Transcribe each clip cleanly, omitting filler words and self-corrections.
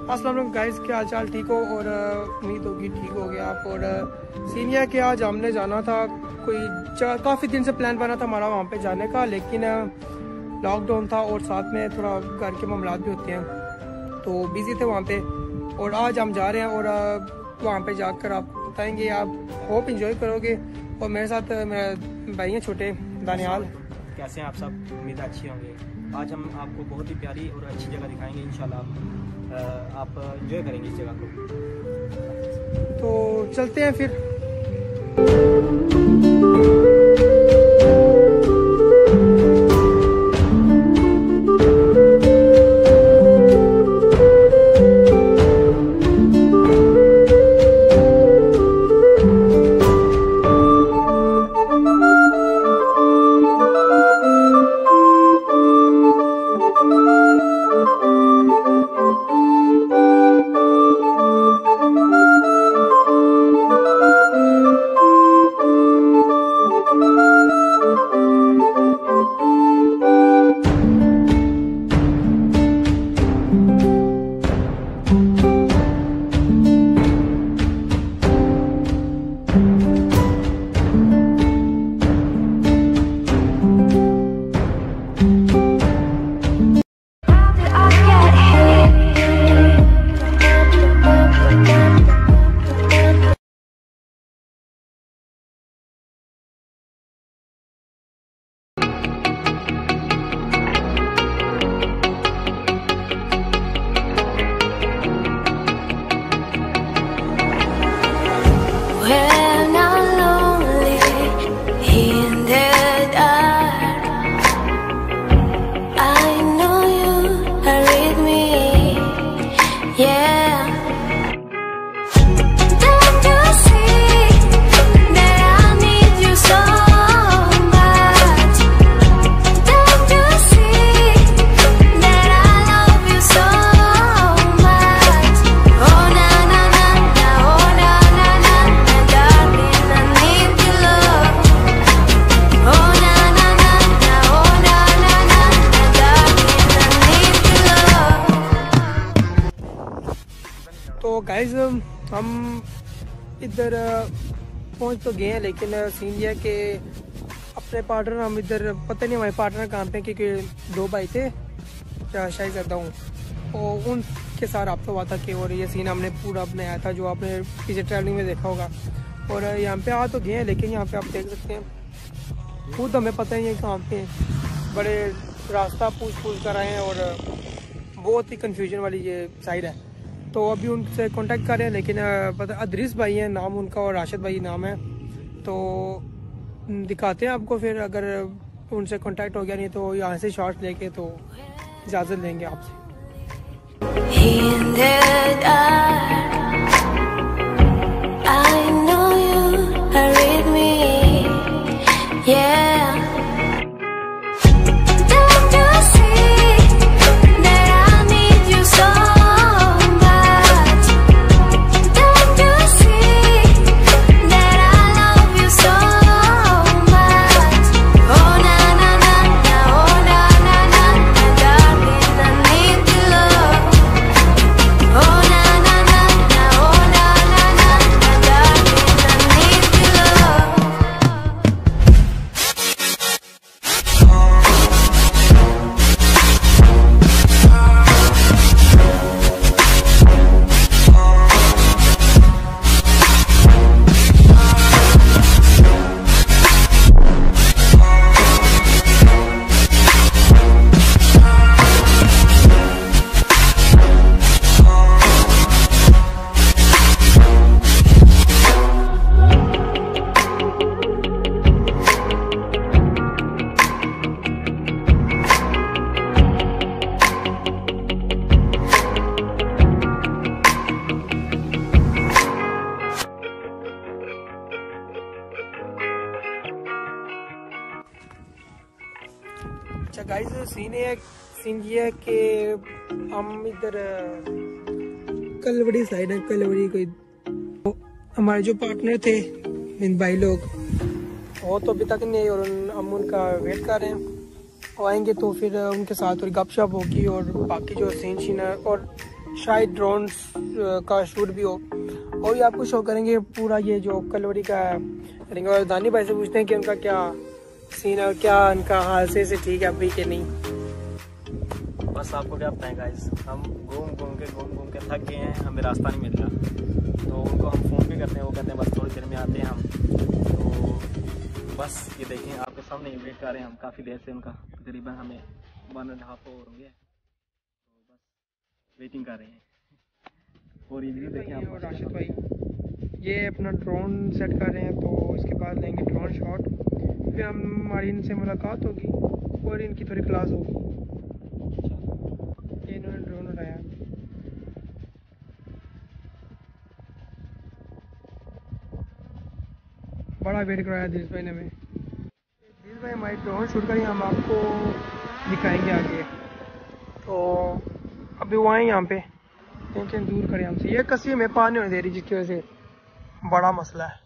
अस्सलाम वालेकुम गाइस, क्या हाल चाल? ठीक हो? और उम्मीद होगी ठीक हो गया आप। और सीनियर के आज हमने जाना था, कोई काफ़ी दिन से प्लान बना था हमारा वहाँ पे जाने का, लेकिन लॉकडाउन था और साथ में थोड़ा घर के मामलात भी होते हैं तो बिज़ी थे वहाँ पे। और आज हम जा रहे हैं और वहाँ पे जाकर आपको बताएंगे, आप होप इंजॉय करोगे। और मेरे साथ मेरा भाई है छोटे दानियाल। कैसे हैं आप सब? उम्मीद अच्छी होंगे। आज हम आपको बहुत ही प्यारी और अच्छी जगह दिखाएंगे इंशाल्लाह। आप एंजॉय करेंगे इस जगह को। तो चलते हैं फिर। तो गाइज हम इधर पहुंच तो गए हैं, लेकिन सीन ये है कि अपने पार्टनर हम इधर पता नहीं हमारे पार्टनर कहाँ पे, क्योंकि दो भाई थे शायद ज़्यादा हूँ, और उनके साथ रब्ता हुआ था कि और ये सीन हमने पूरा बनाया था जो आपने पीछे ट्रैवलिंग में देखा होगा। और यहाँ पे आ तो गए हैं, लेकिन यहाँ पे आप देख सकते हैं खुद हमें पता नहीं है कहाँ पे, बड़े रास्ता पूछ कर आए हैं और बहुत ही कन्फ्यूजन वाली ये साइड है। तो अभी उनसे कांटेक्ट कर रहे हैं, लेकिन पता अदरीस भाई हैं नाम उनका और राशिद भाई नाम है, तो दिखाते हैं आपको फिर। अगर उनसे कांटेक्ट हो गया नहीं तो यहाँ से शॉर्ट लेके तो इजाज़त लेंगे आपसे। अच्छा गाइस, सीन ये है कि हम इधर कलवड़ी साइड है, कलवड़ी कोई तो हमारे जो पार्टनर थे इन भाई लोग वो तो अभी तक नहीं, और हम उनका वेट कर रहे हैं। वो आएंगे तो फिर उनके साथ और गपशप होगी और बाकी जो सीन शीन है। और शायद ड्रोन का शूट भी हो, और ये आपको शो करेंगे पूरा ये जो कलवरी का करेंगे। और दानी भाई से पूछते हैं कि उनका क्या सीन है, क्या उनका हाल से ठीक है अभी के नहीं। बस आपको क्या बताएं गाइस, हम घूम घूम के थक गए हैं, हमें रास्ता नहीं मिल रहा। तो उनको हम फ़ोन भी करते हैं, वो कहते हैं बस थोड़ी देर में आते हैं हम। तो बस ये देखें आपके सामने वेट कर रहे हैं हम काफ़ी देर से, उनका तकरीबन हमें 1.5 आवर हो गया, तो बस वेटिंग कर रहे हैं। और ये देखें आप राशिद भाई ये अपना ड्रोन सेट कर रहे हैं, तो इसके बाद लेंगे ड्रोन शॉट, फिर हमारी इनसे मुलाकात होगी और इनकी थोड़ी क्लास होगी। ये इन्होंने ड्रोन उठाया, बड़ा वेट कराया दिस भाई ने हमें। दिस भाई हमारी ड्रोन शूट करें, हम आपको दिखाएंगे आगे। तो अभी वो आए यहाँ पे, लेकिन दूर खड़े हमसे, ये कस्सी में पार नहीं होने दे रही, जिसकी वजह से बड़ा मसला है।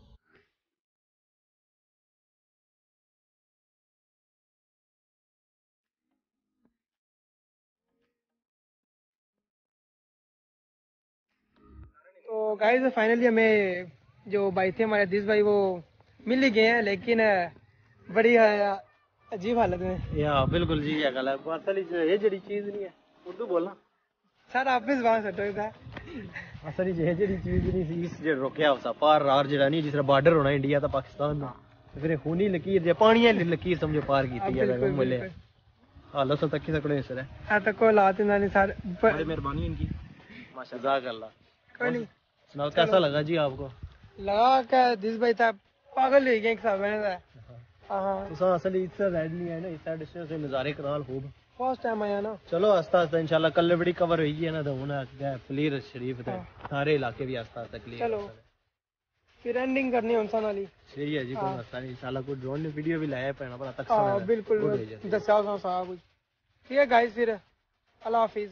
तो गाइस फाइनली हमें जो भाई थे हमारे दिस भाई वो मिल ही गए हैं, लेकिन बड़ी अजीब हालत में। या बिल्कुल जी, ये गल है, असल ये जड़ी चीज नहीं है, उर्दू बोलना सर आप इस बात सटो था असल ये जड़ी चीज नहीं सी, इस जे रोकया उसा पार रार जड़ा नहीं, जिस तरह बॉर्डर होना इंडिया दा पाकिस्तान दा, फिर खूनी लकीर जे पानी वाली लकीर समझो पार कीती है मिले हालत तक की सकड़े सर है आ तक को लाते ना नहीं सर, बड़ी मेहरबानी इनकी, माशाल्लाह जज़ाकल्लाह। कोई नहीं, सुनाओ कैसा लगा जी आपको? लगा क्या दिस भाई था पागल हो गया एक साहब मैंने था। हाँ तो असल इस साइड नहीं है ना, इस साइड से नज़ारे कराल खूब। फर्स्ट टाइम आया ना, चलो आस्ता आस्ता इंशाल्लाह कल बड़ी कवर हुई है ना, तो हुन फलीर शरीफ थे सारे इलाके भी आस्ता आस्ता क्लियर। चलो फिर एंडिंग करनी है उनसा नाली सही है जी, कोई मसला नहीं, इंशाल्लाह कोई ड्रोन ने वीडियो भी लाया पैना पर तक हाँ बिल्कुल दस्या साहब कुछ। ठीक है गाइस, फिर अल्लाह हाफिज।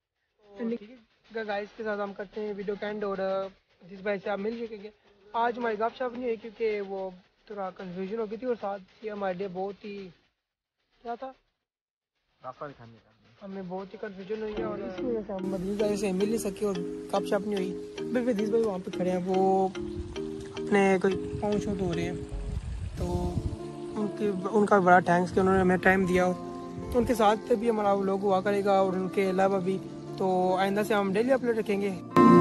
गाइस के साथ हम करते हैं वीडियो का एंड, और जिस भाई से आप मिल चुके आज हमारी गपशप नहीं हुई क्योंकि वो थोड़ा कंफ्यूजन हो गई थी, और साथ ही हमारे लिए बहुत ही क्या था, रास्ता दिखाने का हमें बहुत ही कंफ्यूजन हुई है, और इसी वजह से हम मदीस भाई से मिल नहीं सके और गपशप नहीं हुई। फिर मदीस भाई वहाँ पे खड़े हैं, वो अपने कोई पाँव शो हो रहे हैं, तो उनका बड़ा थैंक्स कि उन्होंने हमें टाइम दिया, और उनके साथ भी हमारा लोग हुआ करेगा, और उनके अलावा भी तो आइंदा से हम डेली अपलोड रखेंगे।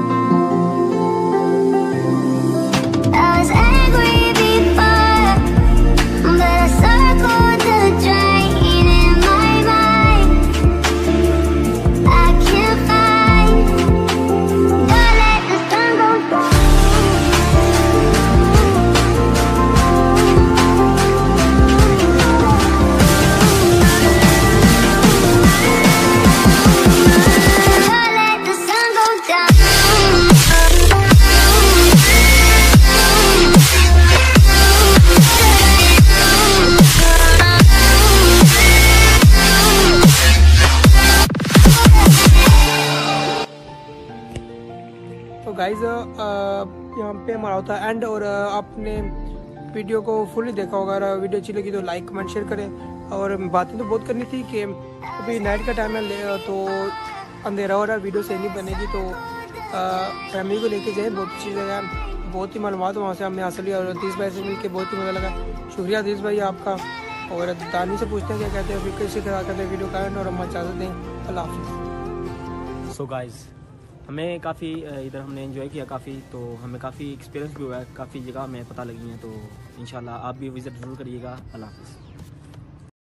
तो गाइज यहाँ पे हमारा होता है एंड, और आपने वीडियो को फुली देखा होगा, अगर वीडियो अच्छी लगी तो लाइक कमेंट शेयर करें। और बातें तो बहुत करनी थी कि अभी नाइट का टाइम है, तो अंधेरा हो रहा है, वीडियो सही नहीं बनेगी, तो फैमिली को लेके जाए, बहुत अच्छी जगह है, बहुत ही मालूमात वहाँ से हमने हासिल किया, और अतीश भाई से मिल के बहुत ही मज़ा लगा। शुक्रिया अतीश भाई आपका। और दानी से पूछते हैं क्या कहते हैं, फिर किसी तरह कहते हैं वीडियो का एंड, और हम इजाज़त दें, अल्लाह हाफिज़। सो गाइस हमें काफ़ी इधर हमने एंजॉय किया काफ़ी, तो हमें काफ़ी एक्सपीरियंस भी हुआ है, काफ़ी जगह हमें पता लगी हैं, तो इंशाल्लाह आप भी विज़िट ज़रूर करिएगा। अल्लाह हाफिज़।